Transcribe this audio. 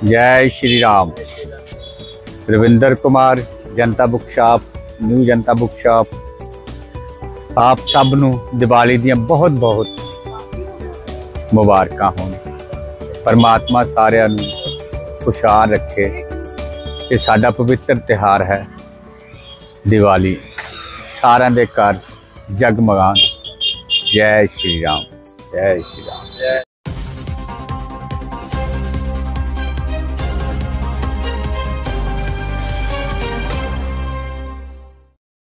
जय Shri Ram. Ravinder Kumar, Janata book shop, new Janata book shop. आप सब नूं दिवाली दी बहुत बहुत मुबारकां होण। परमात्मा सारिआं नूं खुशहाल रखे। ये साडा पवित्र त्यौहार है दिवाली। सारिआं दे घर जगमगान। जय श्री राम, जय श्री राम।